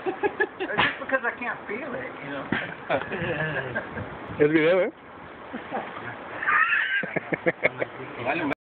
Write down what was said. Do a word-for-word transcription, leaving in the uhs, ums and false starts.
Just because I can't feel it, you know. Es video, ¿eh?